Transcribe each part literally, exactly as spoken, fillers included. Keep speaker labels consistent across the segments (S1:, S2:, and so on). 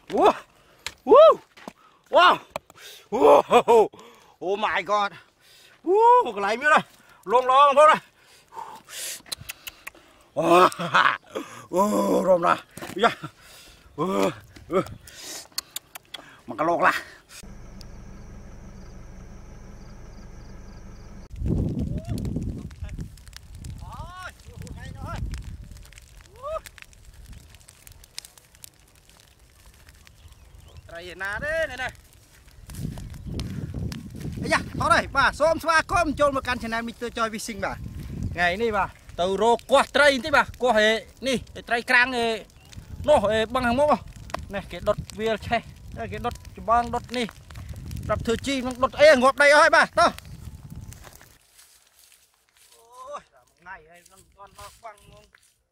S1: Woo! Woo! Wow! Whoa! Oh my god! Woo! Một cái lấy miếng đây, lông lông thôi đây. Oh, rôm nè, yeah. Uh, uh. Mà cái lông là. Đây nè đấy này này. Ây da, thôi đây, bà, xôm xóa com chôn một căn channel Mister Choi Fishing bà. Ngàyនេះបាទទៅរកកោះត្រីតិចបាទកោះនេះត្រីក្រាំងនោះបឹងខាងមុខនេះគេដុតវាលឆេះគេដុតច្បងដុតនេះប្រាប់ធ្វើជីនឹងដុតអីងាប់ដីអស់ហើយបាទតោះអូយថ្ងៃហើយមិនទាន់ដល់ខ្វាំងង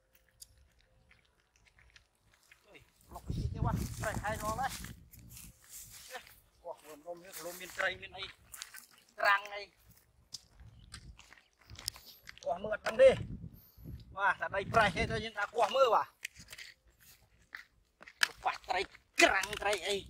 S1: អើយលុកតិចទេបាទត្រីហើយរងហើយកោះរំរំនេះលំមានត្រីមានអីក្រាំងអីquah mưa tăng đi, wah, tại đây prai hết rồi nhưng ta quah mưa à, phải trai căng trai ấy,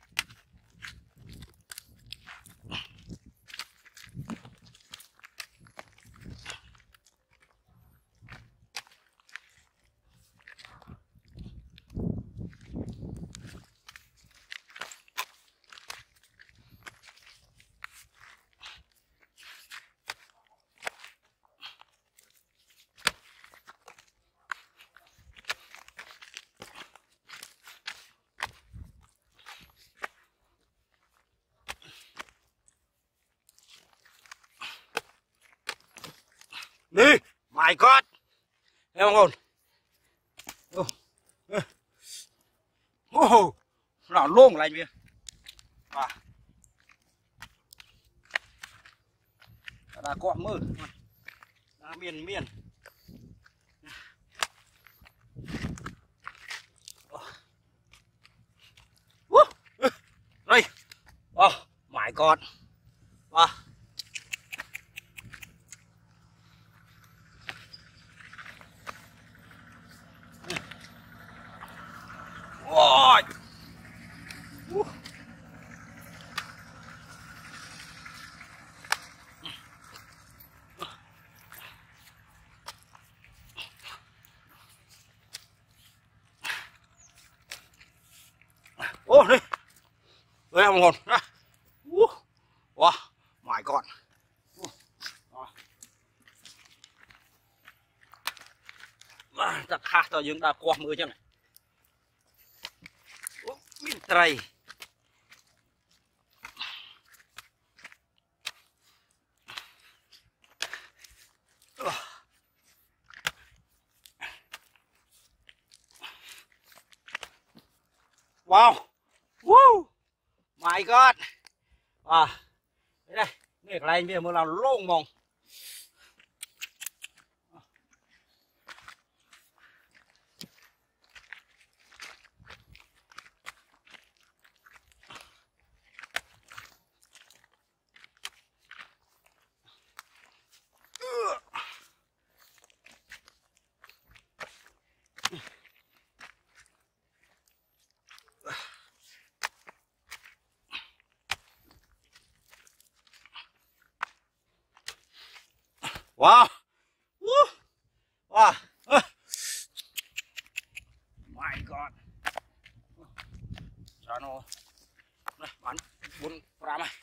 S1: đi, my god, em không ổn, ô, nó luôn lại vậy, à, đã có mưa, đã miền miền, đây, oh my god, à. Ôi. Uh. Ô đi. Đây em ngon. Uh. Wow, my god. Uh. À, thật ha tao dương đã qua mưa chứ này. Miếng trời wow, woo, my god, à đây đây này cái này bây giờ mới làm lông mông wow, woo, wow, my god, sao nó, này bắn bốn gram này,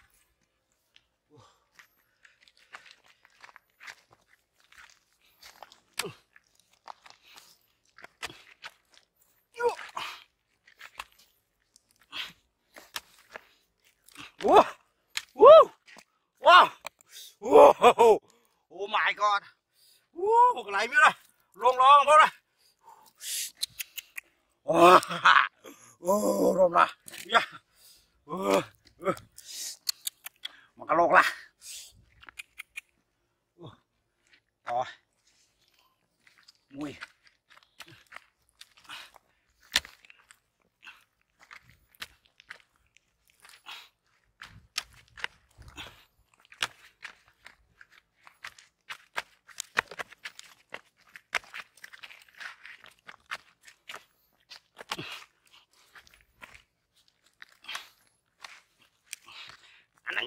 S1: wow, wow, wow, wow. Oh my god. Uh, một cái lấy miếng đây. Lông lông thôi đây. Oh, rôm nè. Yeah. Uh, uh. Một cái lông là. Uh. Rồi. Mùi.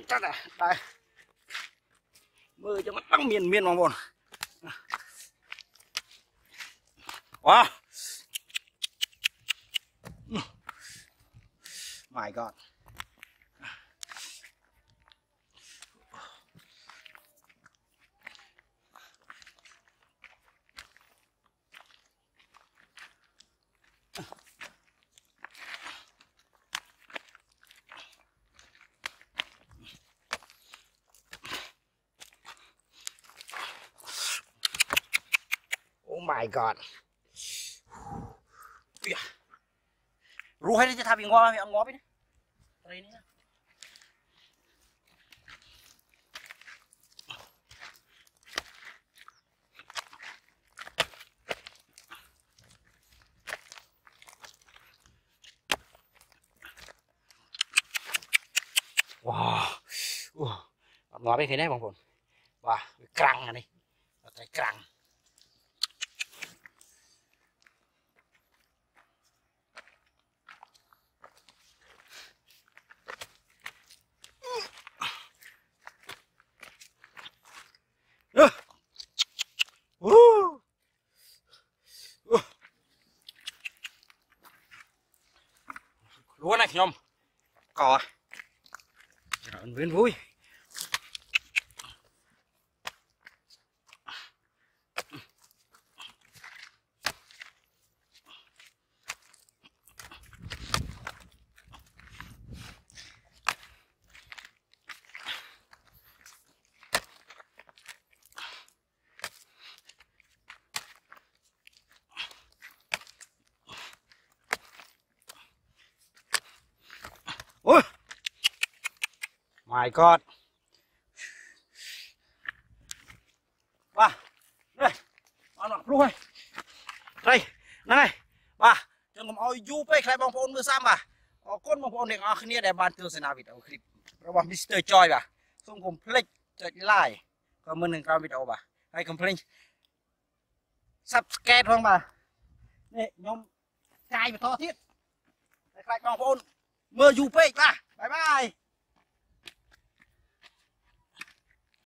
S1: chắc là đây mưa cho mắt băng miền miền bằng bồn. Wow. My God. Oh my God. Ru hay đi thà bị ngó bị ngó đi. Đây này. Wow. Uh, ngó bên thế này bông bồn. Wow, căng này. Cái căng. Uh. Uh. Uh. Lúa này nhom. Cò. Trời ơi, vui. Ôi. My God. Ba. Đây. Ăn nó luôn. Đây, này. Ba, cho ngom oi yu pe khai bong phong mưa sam ba. Ở con bong phong này ở khnia để ban tiêu sena video clip. របស់ Mister Choi បាទសូមកុំភ្លេចចុច like ក៏មិននឹងក្រោមវីដេអូបាទហើយកុំភ្លេច subscribe ផងបាទនេះខ្ញុំចាយបន្តទៀតតែខ្លាចបងប្អូនមើលយូរពេកបាទបាយបាយ